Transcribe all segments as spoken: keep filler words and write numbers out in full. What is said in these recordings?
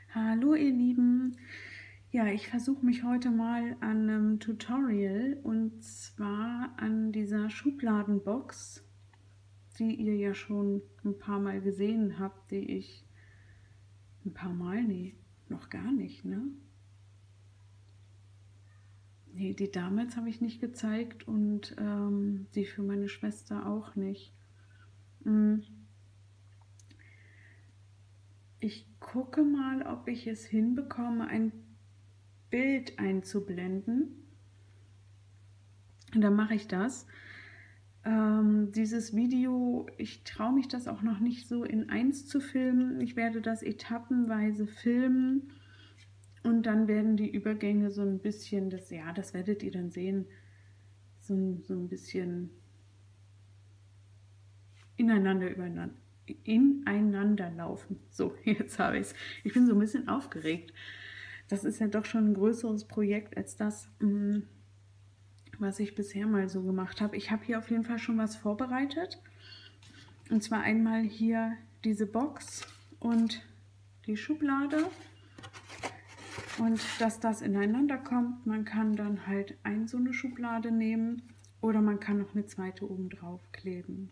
Hallo ihr Lieben, ja, ich versuche mich heute mal an einem Tutorial und zwar an dieser Schubladenbox, die ihr ja schon ein paar Mal gesehen habt, die ich ein paar Mal, nee, noch gar nicht, ne? Nee, die damals habe ich nicht gezeigt und ähm, die für meine Schwester auch nicht. Hm. Ich gucke mal, ob ich es hinbekomme, ein Bild einzublenden. Und dann mache ich das. Ähm, dieses Video, ich traue mich das auch noch nicht so in eins zu filmen. Ich werde das etappenweise filmen und dann werden die Übergänge so ein bisschen, das, ja, das werdet ihr dann sehen, so, so ein bisschen ineinander, übereinander, ineinander laufen. So, jetzt habe ich es. Ich bin so ein bisschen aufgeregt. Das ist ja doch schon ein größeres Projekt als das, was ich bisher mal so gemacht habe. Ich habe hier auf jeden Fall schon was vorbereitet. Und zwar einmal hier diese Box und die Schublade. Und dass das ineinander kommt, man kann dann halt ein so eine Schublade nehmen oder man kann noch eine zweite oben drauf kleben.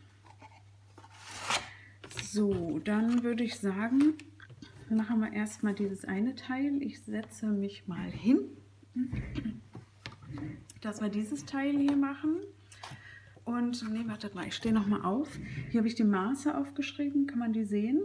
So, dann würde ich sagen, machen wir erstmal dieses eine Teil. Ich setze mich mal hin, dass wir dieses Teil hier machen. Und, nee, wartet mal, ich stehe noch mal auf. Hier habe ich die Maße aufgeschrieben, kann man die sehen?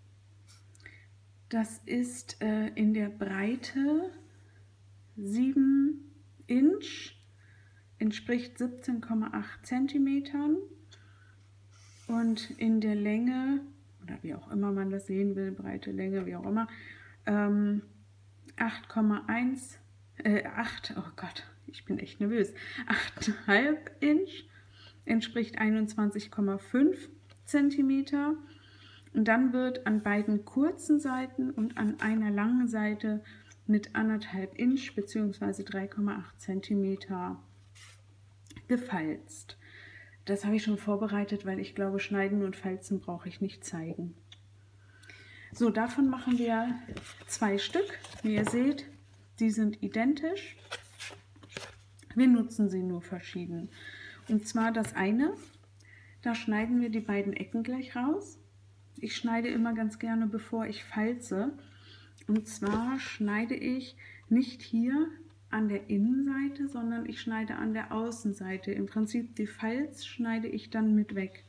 Das ist äh, in der Breite sieben Inch, entspricht siebzehn Komma acht Zentimetern. Und in der Länge, oder wie auch immer man das sehen will, Breite, Länge, wie auch immer, ähm, acht Komma eins, äh, acht, oh Gott, ich bin echt nervös, acht Komma fünf Inch, entspricht einundzwanzig Komma fünf Zentimeter. Und dann wird an beiden kurzen Seiten und an einer langen Seite mit anderthalb Inch bzw. drei Komma acht Zentimeter gefalzt. Das habe ich schon vorbereitet, weil ich glaube, Schneiden und Falzen brauche ich nicht zeigen. So, davon machen wir zwei Stück. Wie ihr seht, die sind identisch. Wir nutzen sie nur verschieden. Und zwar das eine, da schneiden wir die beiden Ecken gleich raus. Ich schneide immer ganz gerne, bevor ich falze. Und zwar schneide ich nicht hier an der Innenseite, sondern ich schneide an der Außenseite. Im Prinzip die Falz schneide ich dann mit weg.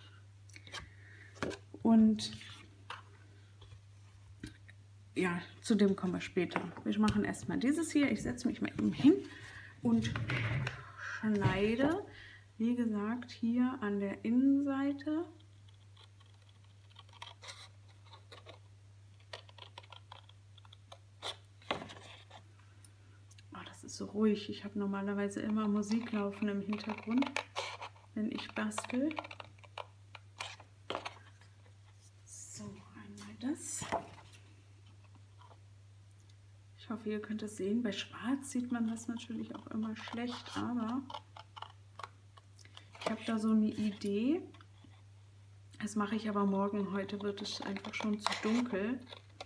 Und ja, zu dem kommen wir später. Wir machen erstmal dieses hier. Ich setze mich mal eben hin und schneide, wie gesagt, hier an der Innenseite. So ruhig. Ich habe normalerweise immer Musik laufen im Hintergrund, wenn ich bastel. So, einmal das. Ich hoffe, ihr könnt es sehen. Bei Schwarz sieht man das natürlich auch immer schlecht, aber ich habe da so eine Idee. Das mache ich aber morgen. Heute wird es einfach schon zu dunkel.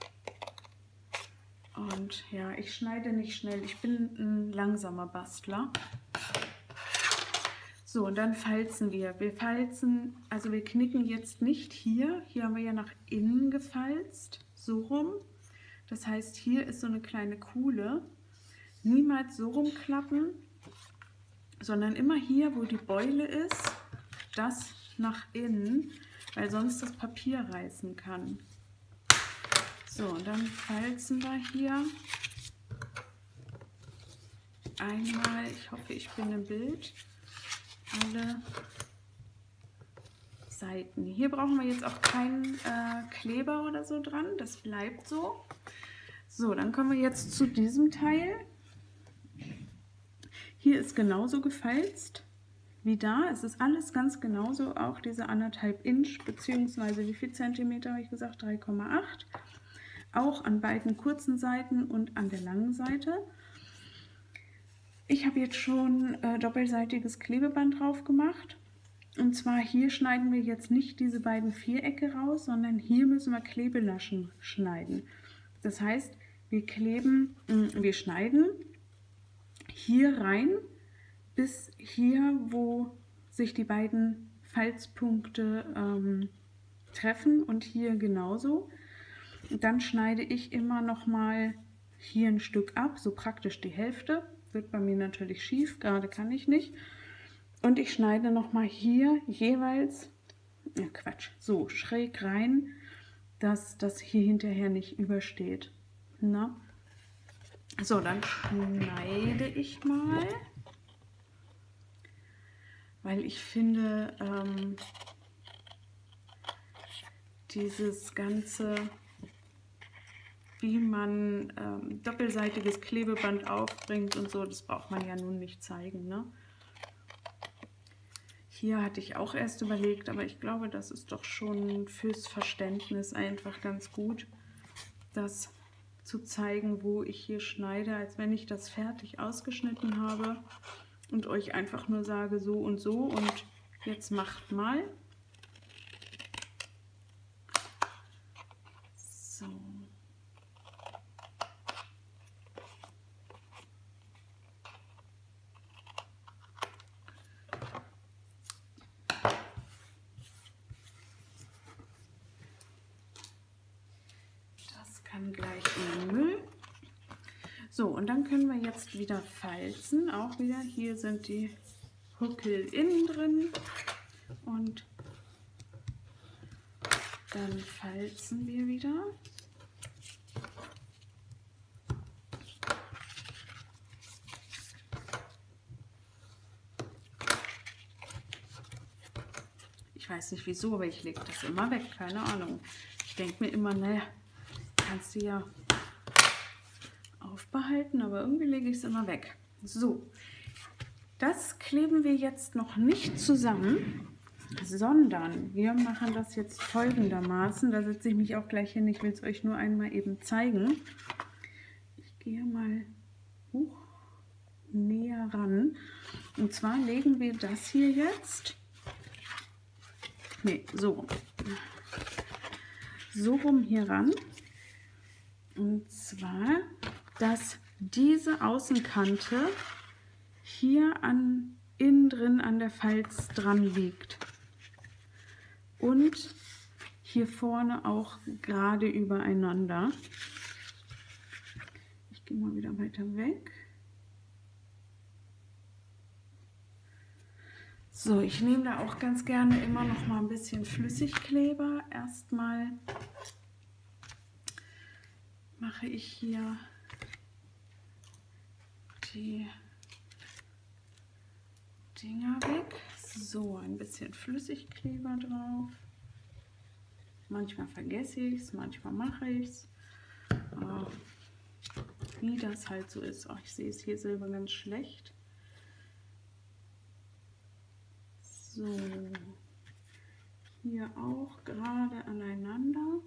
Und ja, ich schneide nicht schnell. Ich bin ein langsamer Bastler. So, und dann falzen wir. Wir falzen, also wir knicken jetzt nicht hier. Hier haben wir ja nach innen gefalzt, so rum. Das heißt, hier ist so eine kleine Kuhle. Niemals so rumklappen, sondern immer hier, wo die Beule ist, das nach innen, weil sonst das Papier reißen kann. So, und dann falzen wir hier einmal, ich hoffe, ich bin im Bild, alle Seiten. Hier brauchen wir jetzt auch keinen äh, Kleber oder so dran, das bleibt so. So, dann kommen wir jetzt zu diesem Teil. Hier ist genauso gefalzt wie da. Es ist alles ganz genauso, auch diese anderthalb Inch, beziehungsweise wie viel Zentimeter habe ich gesagt? drei Komma acht. Auch an beiden kurzen Seiten und an der langen Seite. Ich habe jetzt schon äh, doppelseitiges Klebeband drauf gemacht. Und zwar hier schneiden wir jetzt nicht diese beiden Vierecke raus, sondern hier müssen wir Klebelaschen schneiden. Das heißt, wir kleben, wir schneiden hier rein bis hier, wo sich die beiden Falzpunkte ähm, treffen und hier genauso. Und dann schneide ich immer noch mal hier ein Stück ab, so praktisch die Hälfte. Wird bei mir natürlich schief, gerade kann ich nicht. Und ich schneide noch mal hier jeweils, ja Quatsch, so schräg rein, dass das hier hinterher nicht übersteht. Na? So, dann schneide ich mal, weil ich finde, ähm, dieses ganze, wie man ähm, doppelseitiges Klebeband aufbringt und so, das braucht man ja nun nicht zeigen, ne? Hier hatte ich auch erst überlegt, aber ich glaube, das ist doch schon fürs Verständnis einfach ganz gut, das zu zeigen, wo ich hier schneide, als wenn ich das fertig ausgeschnitten habe und euch einfach nur sage, so und so und jetzt macht mal. So. Kann gleich in den Müll. So, und dann können wir jetzt wieder falzen. Auch wieder, hier sind die Huckel innen drin. Und dann falzen wir wieder. Ich weiß nicht wieso, aber ich lege das immer weg. Keine Ahnung. Ich denke mir immer, naja, kannst du ja aufbehalten, aber irgendwie lege ich es immer weg. So, das kleben wir jetzt noch nicht zusammen, sondern wir machen das jetzt folgendermaßen. Da setze ich mich auch gleich hin. Ich will es euch nur einmal eben zeigen. Ich gehe mal hoch, näher ran. Und zwar legen wir das hier jetzt, nee, so rum, so rum hier ran. Und zwar, dass diese Außenkante hier an, innen drin an der Falz dran liegt. Und hier vorne auch gerade übereinander. Ich gehe mal wieder weiter weg. So, ich nehme da auch ganz gerne immer noch mal ein bisschen Flüssigkleber. Erstmal mache ich hier die Dinger weg. So, ein bisschen Flüssigkleber drauf. Manchmal vergesse ich es, manchmal mache ich es. Wie das halt so ist. Oh, ich sehe es hier selber ganz schlecht. So, hier auch gerade aneinander.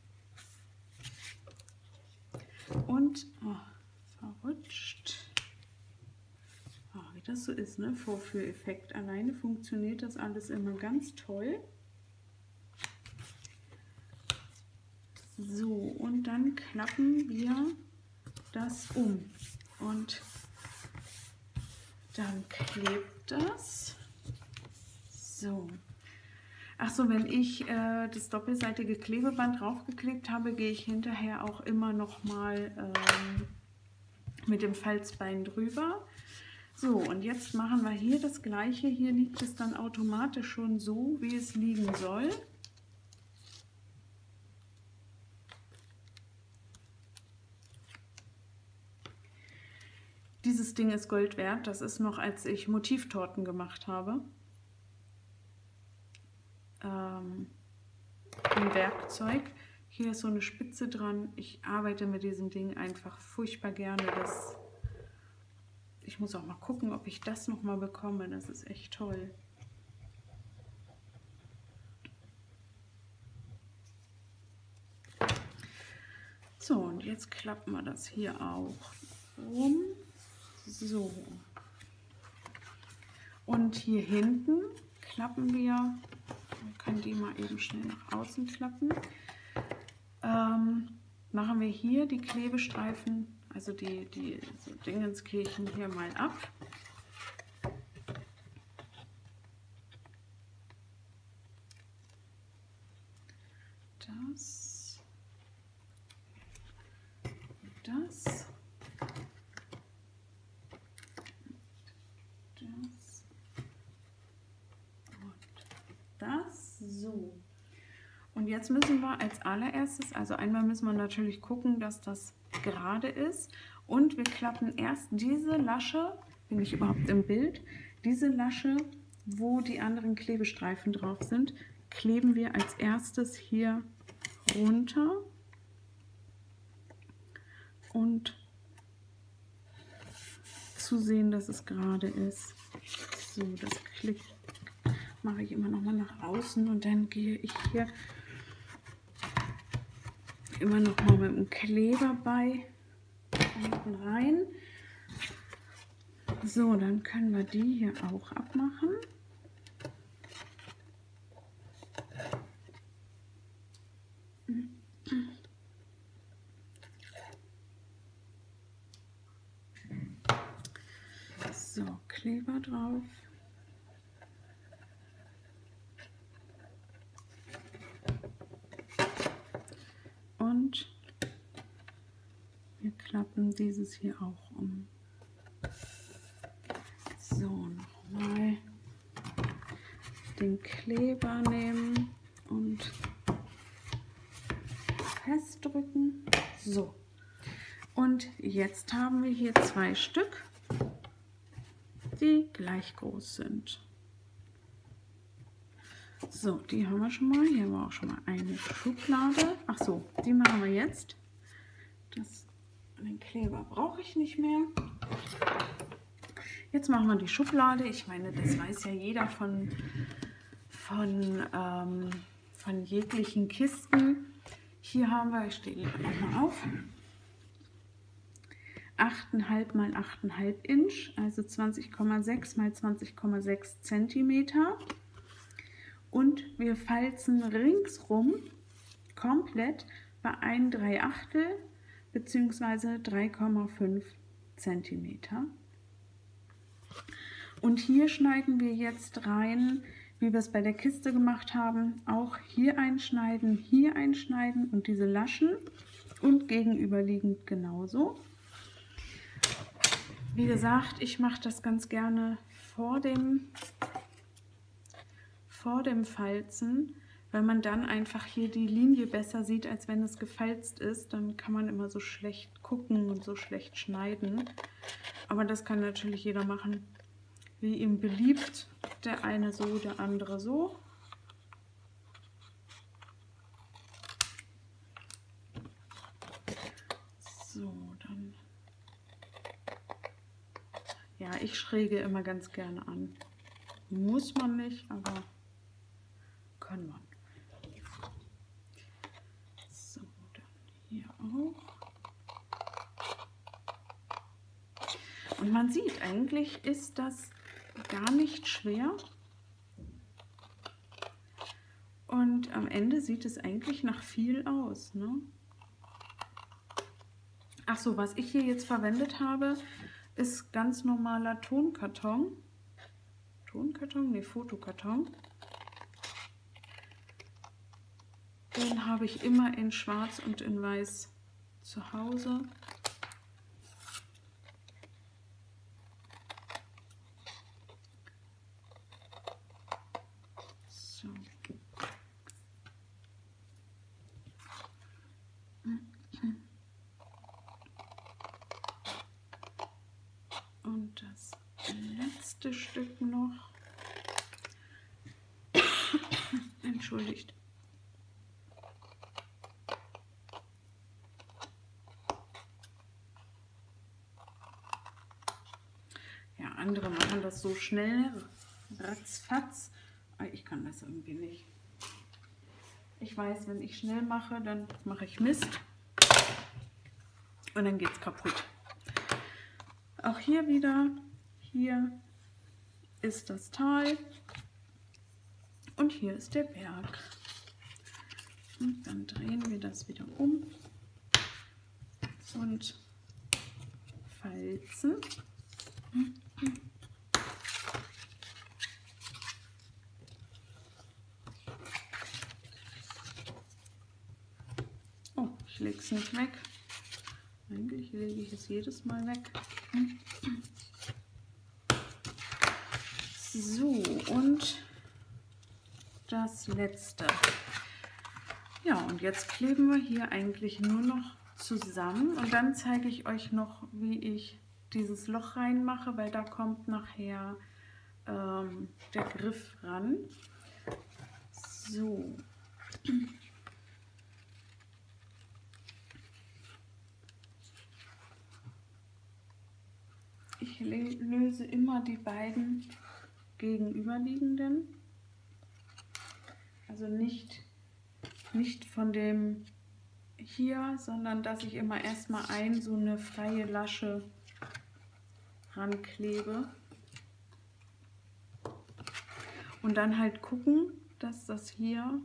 Und oh, verrutscht. Oh, wie das so ist, ne? Vorführeffekt. Alleine funktioniert das alles immer ganz toll. So, und dann klappen wir das um. Und dann klebt das. So. Ach so, wenn ich äh, das doppelseitige Klebeband draufgeklebt habe, gehe ich hinterher auch immer noch mal ähm, mit dem Falzbein drüber. So, und jetzt machen wir hier das Gleiche. Hier liegt es dann automatisch schon so, wie es liegen soll. Dieses Ding ist Gold wert. Das ist noch, als ich Motivtorten gemacht habe. Ähm, ein Werkzeug. Hier ist so eine Spitze dran. Ich arbeite mit diesem Ding einfach furchtbar gerne. Das, ich muss auch mal gucken, ob ich das noch mal bekomme. Das ist echt toll. So, und jetzt klappen wir das hier auch rum. So. Und hier hinten klappen wir, wir können die mal eben schnell nach außen klappen, ähm, machen wir hier die Klebestreifen, also die, die so Dingenskirchen hier mal ab. Das, das, das, und das, so. Und jetzt müssen wir als allererstes, also einmal müssen wir natürlich gucken, dass das gerade ist, und wir klappen erst diese Lasche, bin ich überhaupt im Bild, diese Lasche, wo die anderen Klebestreifen drauf sind, kleben wir als erstes hier runter und zu sehen, dass es gerade ist. So, das klickt, mache ich immer noch mal nach außen und dann gehe ich hier immer noch mal mit dem Kleber bei unten rein. So, dann können wir die hier auch abmachen. So, Kleber drauf. Und wir klappen dieses hier auch um. So, nochmal den Kleber nehmen und festdrücken. So, und jetzt haben wir hier zwei Stück, die gleich groß sind. So, die haben wir schon mal. Hier haben wir auch schon mal eine Schublade. Ach so, die machen wir jetzt. Das, den Kleber brauche ich nicht mehr. Jetzt machen wir die Schublade. Ich meine, das weiß ja jeder von, von, ähm, von jeglichen Kisten. Hier haben wir, ich stehe mal auf, acht Komma fünf mal acht Komma fünf Inch, also zwanzig Komma sechs mal zwanzig Komma sechs Zentimeter. Und wir falzen ringsrum komplett bei ein drei Achtel bzw. drei Komma fünf Zentimeter. Und hier schneiden wir jetzt rein, wie wir es bei der Kiste gemacht haben, auch hier einschneiden, hier einschneiden und diese Laschen und gegenüberliegend genauso. Wie gesagt, ich mache das ganz gerne vor dem, vor dem Falzen, weil man dann einfach hier die Linie besser sieht, als wenn es gefalzt ist. Dann kann man immer so schlecht gucken und so schlecht schneiden. Aber das kann natürlich jeder machen, wie ihm beliebt. Der eine so, der andere so. So, dann. Ja, ich schräge immer ganz gerne an. Muss man nicht, aber kann man. So, dann hier auch. Und man sieht, eigentlich ist das gar nicht schwer. Und am Ende sieht es eigentlich nach viel aus, ne? Ach so, was ich hier jetzt verwendet habe, ist ganz normaler Tonkarton. Tonkarton? Ne, Fotokarton. Den habe ich immer in Schwarz und in Weiß zu Hause. So. Und das letzte Stück noch. Entschuldigt. Ja, andere machen das so schnell, ratzfatz. Ich kann das irgendwie nicht. Ich weiß, wenn ich schnell mache, dann mache ich Mist. Und dann geht es kaputt. Auch hier wieder, hier ist das Tal und hier ist der Berg. Und dann drehen wir das wieder um. und falzen. Oh, ich lege es nicht weg. Eigentlich lege ich es jedes Mal weg. So, und das letzte. Ja, und jetzt kleben wir hier eigentlich nur noch zusammen und dann zeige ich euch noch, wie ich dieses Loch reinmache, weil da kommt nachher ähm, der Griff ran. So. Ich löse immer die beiden gegenüberliegenden, also nicht, nicht von dem hier, sondern dass ich immer erstmal ein so eine freie Lasche ranklebe und dann halt gucken, dass das hier,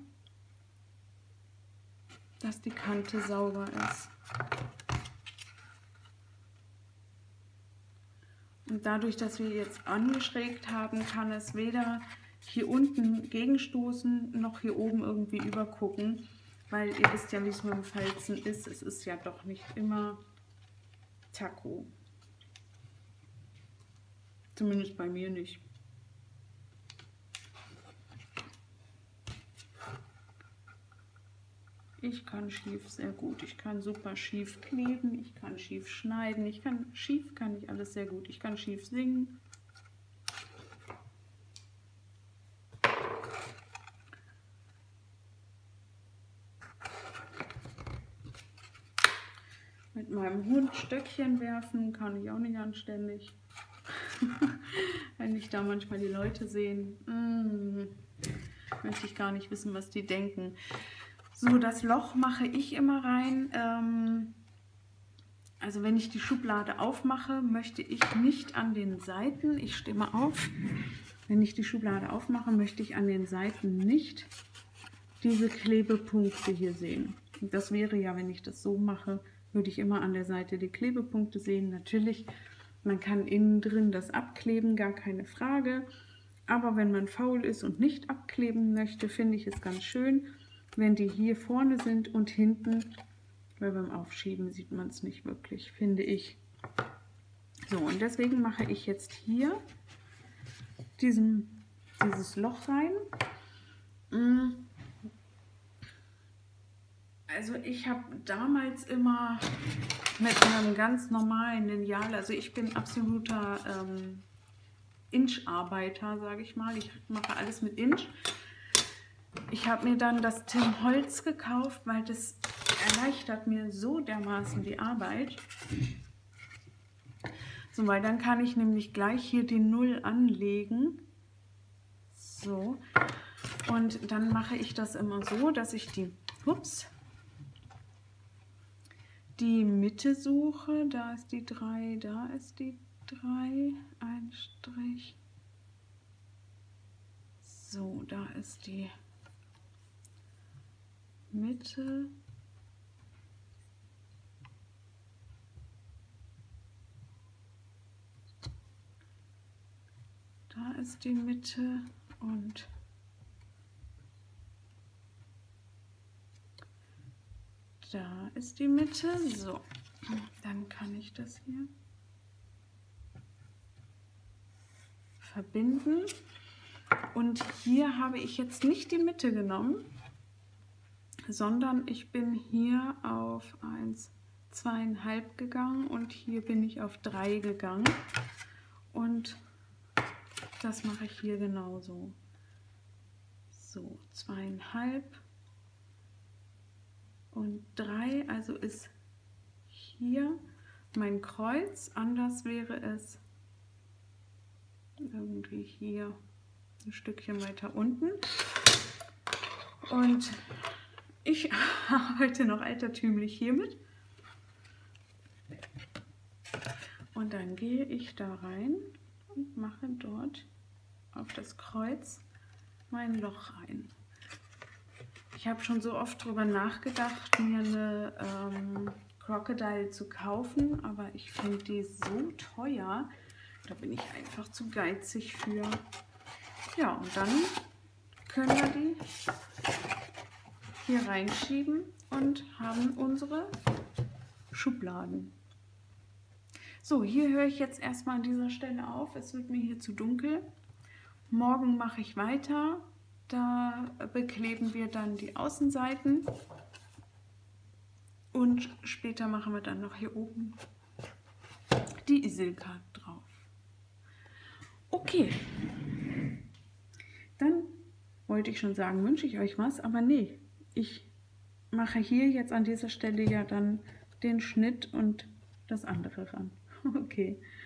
dass die Kante sauber ist. Und dadurch, dass wir jetzt angeschrägt haben, kann es weder hier unten gegenstoßen, noch hier oben irgendwie übergucken, weil ihr wisst ja, wie es mit dem Falzen ist. Es ist ja doch nicht immer Taco. Zumindest bei mir nicht. Ich kann schief sehr gut. Ich kann super schief kleben. Ich kann schief schneiden. Ich kann schief kann ich alles sehr gut. Ich kann schief singen. Mit meinem Hund Stöckchen werfen kann ich auch nicht anständig. Wenn ich da manchmal die Leute sehen, mm, möchte ich gar nicht wissen, was die denken. So, das Loch mache ich immer rein. Ähm, also wenn ich die Schublade aufmache, möchte ich nicht an den Seiten, ich stehe mal auf, wenn ich die Schublade aufmache, möchte ich an den Seiten nicht diese Klebepunkte hier sehen. Und das wäre ja, wenn ich das so mache, würde ich immer an der Seite die Klebepunkte sehen. Natürlich, man kann innen drin das abkleben, gar keine Frage. Aber wenn man faul ist und nicht abkleben möchte, finde ich es ganz schön, wenn die hier vorne sind und hinten, weil beim Aufschieben sieht man es nicht wirklich, finde ich. So, und deswegen mache ich jetzt hier diesen, dieses Loch rein. Also ich habe damals immer mit einem ganz normalen Lineal, also ich bin absoluter ähm, Inch-Arbeiter, sage ich mal. Ich mache alles mit Inch. Ich habe mir dann das Tim Holtz gekauft, weil das erleichtert mir so dermaßen die Arbeit. So, weil dann kann ich nämlich gleich hier die Null anlegen. So. Und dann mache ich das immer so, dass ich die, ups, die Mitte suche. Da ist die drei, da ist die drei, ein Strich. So, da ist die Mitte. Da ist die Mitte und da ist die Mitte. So, dann kann ich das hier verbinden. Und hier habe ich jetzt nicht die Mitte genommen, sondern ich bin hier auf eins, zwei Komma fünf gegangen und hier bin ich auf drei gegangen. Und das mache ich hier genauso. So, zwei Komma fünf und drei, also ist hier mein Kreuz, anders wäre es irgendwie hier ein Stückchen weiter unten. Und ich arbeite noch altertümlich hiermit. Und dann gehe ich da rein und mache dort auf das Kreuz mein Loch rein. Ich habe schon so oft darüber nachgedacht, mir eine ähm, Crocodile zu kaufen, aber ich finde die so teuer, da bin ich einfach zu geizig für. Ja, und dann können wir die hier reinschieben und haben unsere Schubladen. So, hier höre ich jetzt erstmal an dieser Stelle auf. Es wird mir hier zu dunkel. Morgen mache ich weiter. Da bekleben wir dann die Außenseiten. Und später machen wir dann noch hier oben die Isilka drauf. Okay. Dann wollte ich schon sagen, wünsche ich euch was, aber nee. Ich mache hier jetzt an dieser Stelle ja dann den Schnitt und das andere ran. Okay.